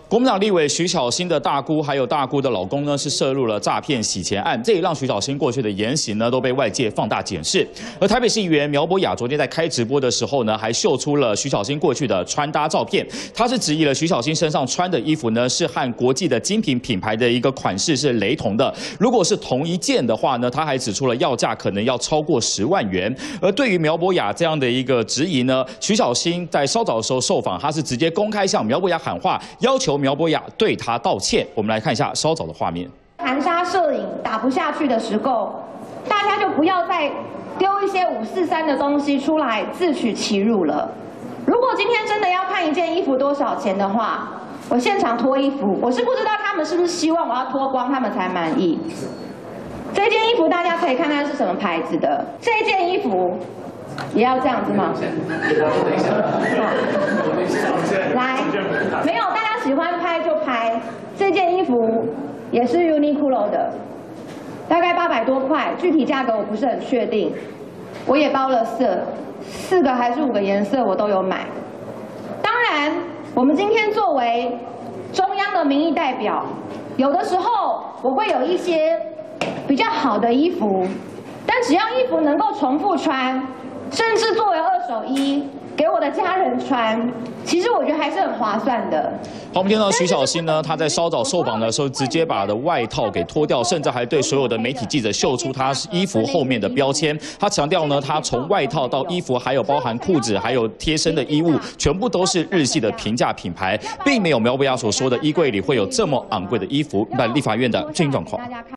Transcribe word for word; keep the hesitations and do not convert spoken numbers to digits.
国民党立委徐巧芯的大姑还有大姑的老公呢，是涉入了诈骗洗钱案，这也让徐巧芯过去的言行呢都被外界放大检视。而台北市议员苗博雅昨天在开直播的时候呢，还秀出了徐巧芯过去的穿搭照片，他是质疑了徐巧芯身上穿的衣服呢是和国际的精品品牌的一个款式是雷同的，如果是同一件的话呢，他还指出了要价可能要超过十万元。而对于苗博雅这样的一个质疑呢，徐巧芯在稍早的时候受访，他是直接公开向苗博雅喊话，要求苗博雅对他道歉。我们来看一下稍早的画面。 含沙射影打不下去的时候，大家就不要再丢一些五四三的东西出来自取其辱了。如果今天真的要看一件衣服多少钱的话，我现场脱衣服，我是不知道他们是不是希望我要脱光他们才满意。这件衣服大家可以看看是什么牌子的，这件衣服也要这样子吗？来，没有，大家喜欢拍就拍。这件衣服也是 Uniqlo 的，大概八百多块，具体价格我不是很确定。我也包了色，四个还是五个颜色我都有买。当然，我们今天作为中央的民意代表，有的时候我会有一些比较好的衣服，但只要衣服能够重复穿，甚至作为二手衣给我的家人穿，其实我觉得还是很划算的。 好，我们听到徐巧芯呢，她在稍早受访的时候，直接把她的外套给脱掉，甚至还对所有的媒体记者秀出她衣服后面的标签。她强调呢，她从外套到衣服，还有包含裤子，还有贴身的衣物，全部都是日系的平价品牌，并没有苗博雅所说的衣柜里会有这么昂贵的衣服。那立法院的最新状况。